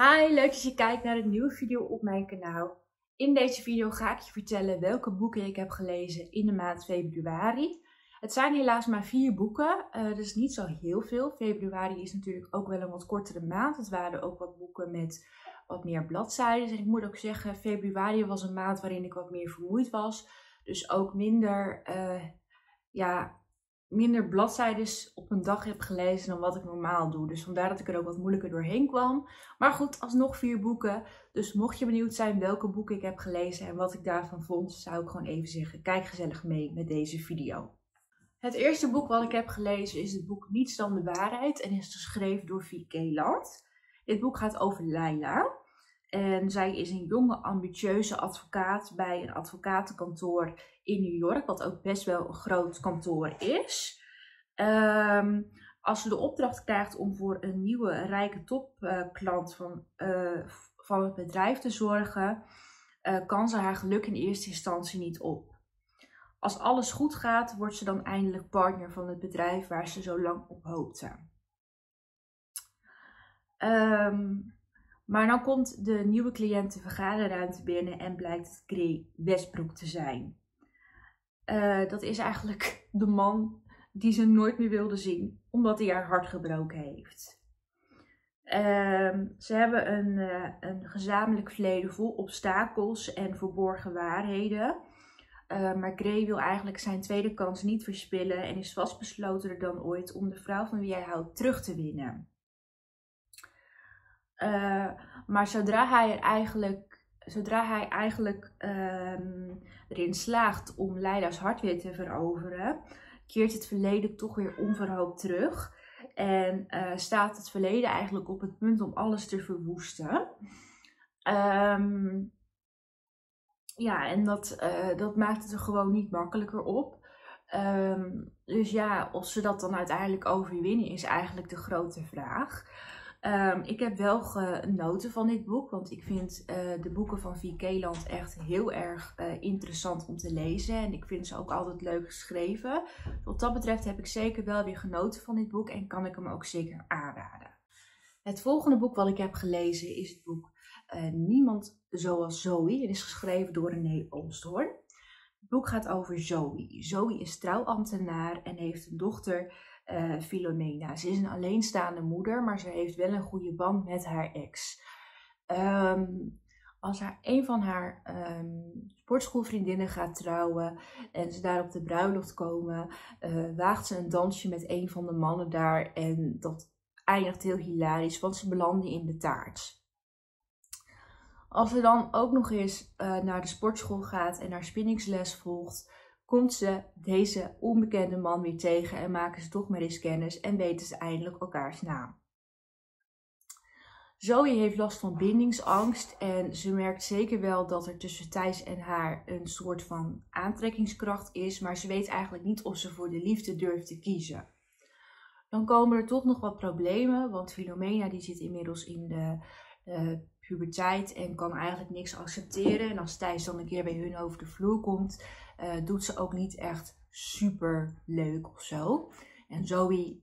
Hi, leuk dat je kijkt naar een nieuwe video op mijn kanaal. In deze video ga ik je vertellen welke boeken ik heb gelezen in de maand februari. Het zijn helaas maar 4 boeken, dus niet zo heel veel. Februari is natuurlijk ook wel een wat kortere maand. Het waren ook wat boeken met wat meer bladzijden. En ik moet ook zeggen, februari was een maand waarin ik wat meer vermoeid was. Dus ook minder bladzijden op een dag heb gelezen dan wat ik normaal doe. Dus vandaar dat ik er ook wat moeilijker doorheen kwam. Maar goed, alsnog 4 boeken. Dus mocht je benieuwd zijn welke boeken ik heb gelezen en wat ik daarvan vond, zou ik gewoon even zeggen, kijk gezellig mee met deze video. Het eerste boek wat ik heb gelezen is het boek Niets dan de waarheid en is geschreven door Vieke Land. Dit boek gaat over Laila. En zij is een jonge, ambitieuze advocaat bij een advocatenkantoor in New York, wat ook best wel een groot kantoor is. Als ze de opdracht krijgt om voor een nieuwe rijke topklant van het bedrijf te zorgen, kan ze haar geluk in eerste instantie niet op. Als alles goed gaat, wordt ze dan eindelijk partner van het bedrijf waar ze zo lang op hoopte. Maar dan komt de nieuwe cliënt de vergaderruimte binnen en blijkt het Gray Westbrook te zijn. Dat is eigenlijk de man die ze nooit meer wilde zien, omdat hij haar hart gebroken heeft. Ze hebben een gezamenlijk verleden vol obstakels en verborgen waarheden. Maar Gray wil eigenlijk zijn tweede kans niet verspillen en is vastbeslotener dan ooit om de vrouw van wie hij houdt terug te winnen. Maar zodra hij eigenlijk erin slaagt om Laila's hart weer te veroveren, keert het verleden toch weer onverhoopt terug. En staat het verleden eigenlijk op het punt om alles te verwoesten. En dat maakt het er gewoon niet makkelijker op. Dus ja, of ze dat dan uiteindelijk overwinnen is eigenlijk de grote vraag. Ik heb wel genoten van dit boek, want ik vind de boeken van Vieke Land echt heel erg interessant om te lezen. En ik vind ze ook altijd leuk geschreven. Wat dat betreft heb ik zeker wel weer genoten van dit boek en kan ik hem ook zeker aanraden. Het volgende boek wat ik heb gelezen is het boek Niemand zoals Zoe. Het is geschreven door René Oosthoorn. Het boek gaat over Zoe. Zoe is trouwambtenaar en heeft een dochter, Filomena. Ze is een alleenstaande moeder, maar ze heeft wel een goede band met haar ex. Als een van haar sportschoolvriendinnen gaat trouwen en ze daar op de bruiloft komen, waagt ze een dansje met een van de mannen daar en dat eindigt heel hilarisch, want ze belanden in de taart. Als ze dan ook nog eens naar de sportschool gaat en haar spinningsles volgt, komt ze deze onbekende man weer tegen en maken ze toch maar eens kennis en weten ze eindelijk elkaars naam. Zoe heeft last van bindingsangst en ze merkt zeker wel dat er tussen Thijs en haar een soort van aantrekkingskracht is, maar ze weet eigenlijk niet of ze voor de liefde durft te kiezen. Dan komen er toch nog wat problemen, want Filomena die zit inmiddels in de puberteit en kan eigenlijk niks accepteren. En als Thijs dan een keer bij hun over de vloer komt, doet ze ook niet echt super leuk of zo. En Zoe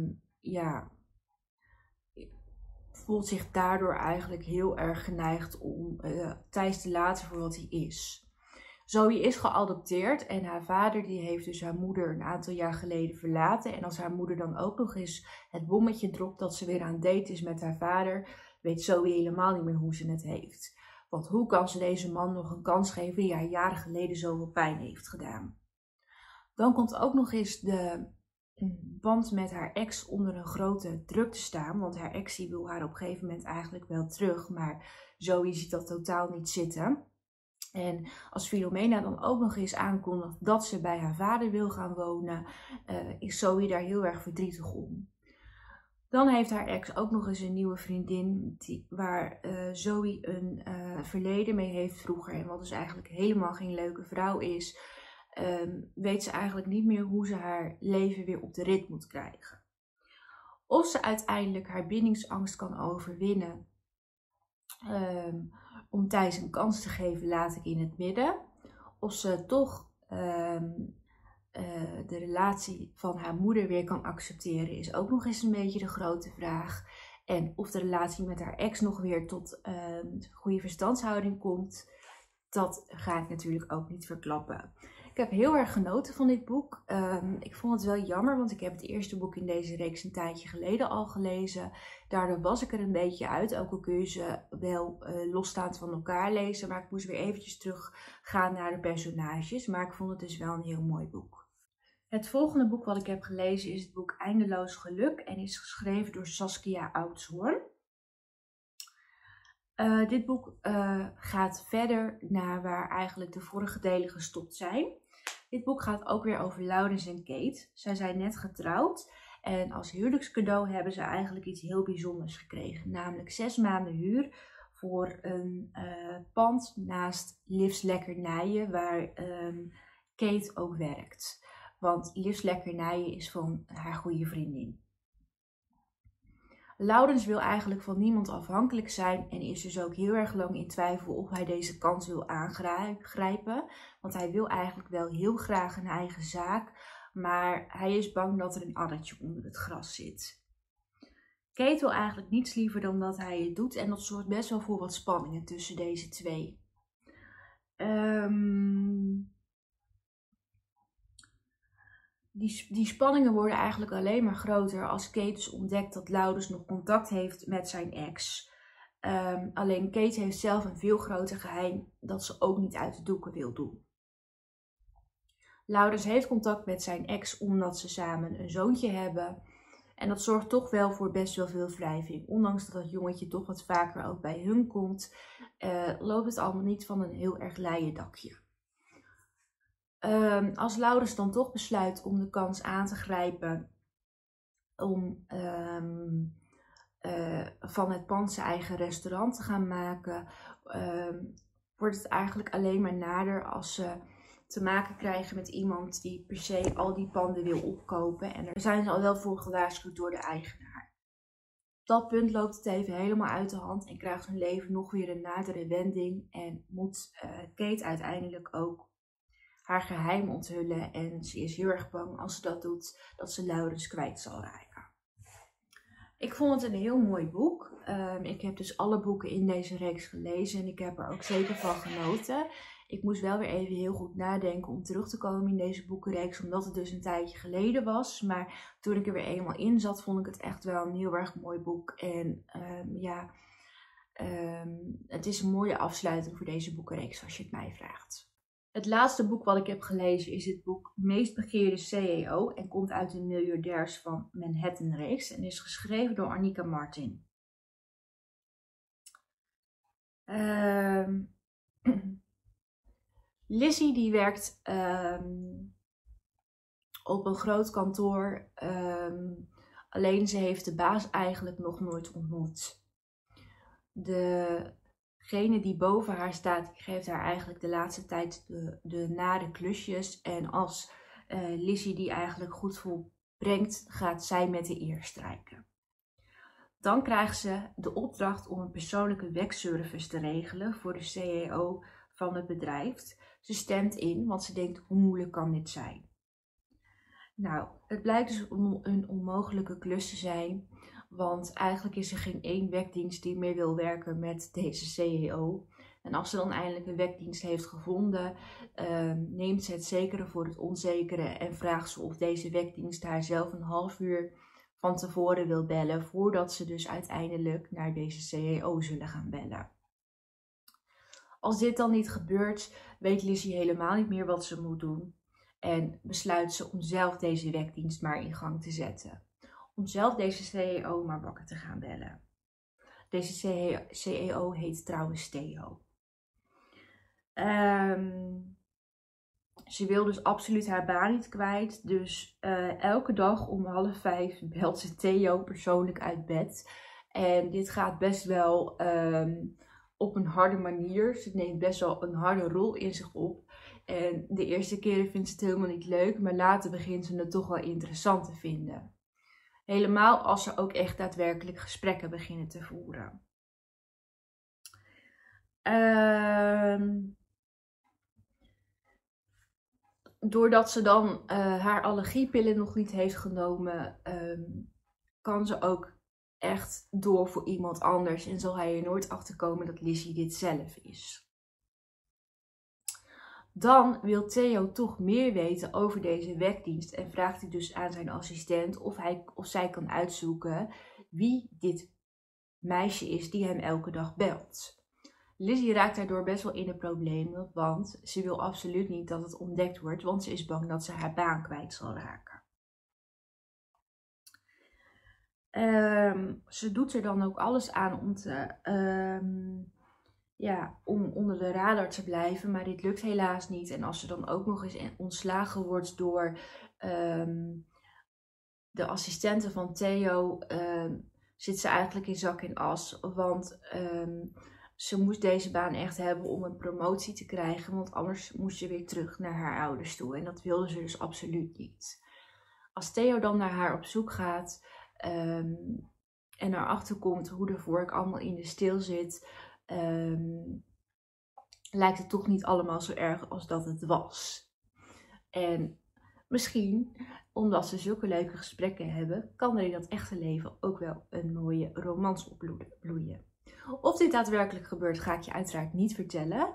voelt zich daardoor eigenlijk heel erg geneigd om Thijs te laten voor wat hij is. Zoe is geadopteerd en haar vader die heeft dus haar moeder een aantal jaar geleden verlaten. En als haar moeder dan ook nog eens het bommetje dropt dat ze weer aan het date is met haar vader, weet Zoe helemaal niet meer hoe ze het heeft. Want hoe kan ze deze man nog een kans geven die haar jaren geleden zoveel pijn heeft gedaan? Dan komt ook nog eens de band met haar ex onder een grote druk te staan. Want haar ex die wil haar op een gegeven moment eigenlijk wel terug, maar Zoe ziet dat totaal niet zitten. En als Filomena dan ook nog eens aankondigt dat ze bij haar vader wil gaan wonen, is Zoe daar heel erg verdrietig om. Dan heeft haar ex ook nog eens een nieuwe vriendin waar Zoe een verleden mee heeft vroeger. En wat dus eigenlijk helemaal geen leuke vrouw is, weet ze eigenlijk niet meer hoe ze haar leven weer op de rit moet krijgen. Of ze uiteindelijk haar bindingsangst kan overwinnen om Thijs een kans te geven, laat ik in het midden. Of ze toch de relatie van haar moeder weer kan accepteren, is ook nog eens een beetje de grote vraag. En of de relatie met haar ex nog weer tot goede verstandshouding komt, dat ga ik natuurlijk ook niet verklappen. Ik heb heel erg genoten van dit boek. Ik vond het wel jammer, want ik heb het eerste boek in deze reeks een tijdje geleden al gelezen. Daardoor was ik er een beetje uit, ook al kun je ze wel losstaand van elkaar lezen. Maar ik moest weer eventjes teruggaan naar de personages. Maar ik vond het dus wel een heel mooi boek. Het volgende boek wat ik heb gelezen is het boek Eindeloos Geluk en is geschreven door Saskia Oudshoorn. Dit boek gaat verder naar waar eigenlijk de vorige delen gestopt zijn. Dit boek gaat ook weer over Laurens en Kate. Zij zijn net getrouwd en als huwelijkscadeau hebben ze eigenlijk iets heel bijzonders gekregen. Namelijk 6 maanden huur voor een pand naast Liv's Lekkernijen waar Kate ook werkt. Want Liv's Lekkernijen is van haar goede vriendin. Laurens wil eigenlijk van niemand afhankelijk zijn en is dus ook heel erg lang in twijfel of hij deze kans wil aangrijpen. Want hij wil eigenlijk wel heel graag een eigen zaak, maar hij is bang dat er een addertje onder het gras zit. Kate wil eigenlijk niets liever dan dat hij het doet en dat zorgt best wel voor wat spanningen tussen deze twee. Die spanningen worden eigenlijk alleen maar groter als Kate dus ontdekt dat Laurens nog contact heeft met zijn ex. Alleen Kate heeft zelf een veel groter geheim dat ze ook niet uit de doeken wil doen. Laurens heeft contact met zijn ex omdat ze samen een zoontje hebben. En dat zorgt toch wel voor best wel veel wrijving. Ondanks dat dat jongetje toch wat vaker ook bij hun komt, loopt het allemaal niet van een heel erg leien dakje. Als Laurens dan toch besluit om de kans aan te grijpen om van het pand zijn eigen restaurant te gaan maken, wordt het eigenlijk alleen maar nader als ze te maken krijgen met iemand die per se al die panden wil opkopen. En daar zijn ze al wel voor gewaarschuwd door de eigenaar. Op dat punt loopt het even helemaal uit de hand en krijgt hun leven nog weer een nadere wending en moet Kate uiteindelijk ook haar geheim onthullen en ze is heel erg bang als ze dat doet, dat ze Laurens kwijt zal raken. Ik vond het een heel mooi boek. Ik heb dus alle boeken in deze reeks gelezen en ik heb er ook zeker van genoten. Ik moest wel weer even heel goed nadenken om terug te komen in deze boekenreeks, omdat het dus een tijdje geleden was. Maar toen ik er weer eenmaal in zat, vond ik het echt wel een heel erg mooi boek. En het is een mooie afsluiting voor deze boekenreeks als je het mij vraagt. Het laatste boek wat ik heb gelezen is het boek Meest Begeerde CEO en komt uit de Miljardairs van Manhattan reeks en is geschreven door Annika Martin. Lizzie die werkt op een groot kantoor, alleen ze heeft de baas eigenlijk nog nooit ontmoet. Degene die boven haar staat, geeft haar eigenlijk de laatste tijd de nare klusjes. En als Lizzie die eigenlijk goed volbrengt, gaat zij met de eer strijken. Dan krijgt ze de opdracht om een persoonlijke wegservice te regelen voor de CEO van het bedrijf. Ze stemt in, want ze denkt, hoe moeilijk kan dit zijn? Nou, het blijkt dus een onmogelijke klus te zijn. Want eigenlijk is er geen één wekdienst die meer wil werken met deze CEO. En als ze dan eindelijk een wekdienst heeft gevonden, neemt ze het zekere voor het onzekere en vraagt ze of deze wekdienst haar zelf een half uur van tevoren wil bellen, voordat ze dus uiteindelijk naar deze CEO zullen gaan bellen. Als dit dan niet gebeurt, weet Lizzie helemaal niet meer wat ze moet doen en besluit ze om zelf deze wekdienst maar in gang te zetten. Om zelf deze CEO maar wakker te gaan bellen. Deze CEO heet trouwens Theo. Ze wil dus absoluut haar baan niet kwijt. Dus elke dag om 4:30 belt ze Theo persoonlijk uit bed. En dit gaat best wel op een harde manier. Ze neemt best wel een harde rol in zich op. En de eerste keren vindt ze het helemaal niet leuk. Maar later begint ze het toch wel interessant te vinden. Helemaal als ze ook echt daadwerkelijk gesprekken beginnen te voeren. Doordat ze dan haar allergiepillen nog niet heeft genomen, kan ze ook echt door voor iemand anders en zal hij er nooit achter komen dat Lizzie dit zelf is. Dan wil Theo toch meer weten over deze wekdienst en vraagt hij dus aan zijn assistent of zij kan uitzoeken wie dit meisje is die hem elke dag belt. Lizzie raakt daardoor best wel in de problemen, want ze wil absoluut niet dat het ontdekt wordt, want ze is bang dat ze haar baan kwijt zal raken. Ze doet er dan ook alles aan om onder de radar te blijven, maar dit lukt helaas niet. En als ze dan ook nog eens ontslagen wordt door de assistente van Theo, zit ze eigenlijk in zak en as, want ze moest deze baan echt hebben om een promotie te krijgen, want anders moest ze weer terug naar haar ouders toe. En dat wilde ze dus absoluut niet. Als Theo dan naar haar op zoek gaat en erachter komt hoe de vork allemaal in de steel zit, lijkt het toch niet allemaal zo erg als dat het was. En misschien, omdat ze zulke leuke gesprekken hebben, kan er in dat echte leven ook wel een mooie romans opbloeien. Of dit daadwerkelijk gebeurt, ga ik je uiteraard niet vertellen.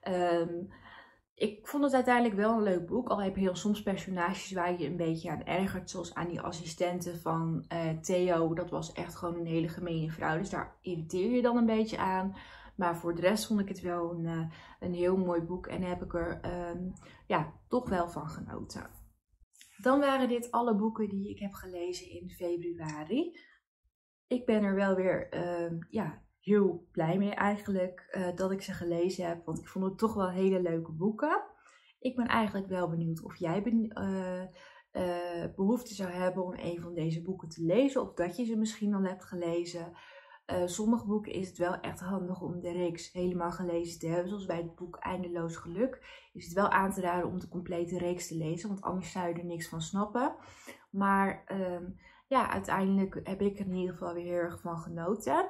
Ik vond het uiteindelijk wel een leuk boek. Al heb je heel soms personages waar je een beetje aan ergert. Zoals aan die assistente van Theo. Dat was echt gewoon een hele gemene vrouw. Dus daar irriteer je dan een beetje aan. Maar voor de rest vond ik het wel een heel mooi boek. En heb ik er toch wel van genoten. Dan waren dit alle boeken die ik heb gelezen in februari. Ik ben er wel weer heel blij mee eigenlijk dat ik ze gelezen heb. Want ik vond het toch wel hele leuke boeken. Ik ben eigenlijk wel benieuwd of jij behoefte zou hebben om een van deze boeken te lezen. Of dat je ze misschien al hebt gelezen. Sommige boeken is het wel echt handig om de reeks helemaal gelezen te hebben. Zoals bij het boek Eindeloos Geluk is het wel aan te raden om de complete reeks te lezen. Want anders zou je er niks van snappen. Maar uiteindelijk heb ik er in ieder geval weer heel erg van genoten.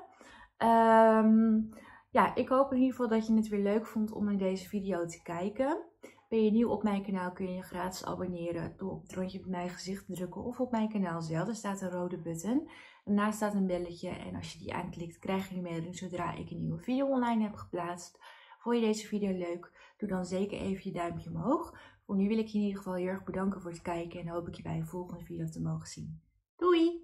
Ik hoop in ieder geval dat je het weer leuk vond om naar deze video te kijken. Ben je nieuw op mijn kanaal, kun je je gratis abonneren door op het rondje bij mijn gezicht te drukken of op mijn kanaal zelf. Er staat een rode button. Daarnaast staat een belletje en als je die aanklikt krijg je een melding zodra ik een nieuwe video online heb geplaatst. Vond je deze video leuk? Doe dan zeker even je duimpje omhoog. Voor nu wil ik je in ieder geval heel erg bedanken voor het kijken en hoop ik je bij een volgende video te mogen zien. Doei!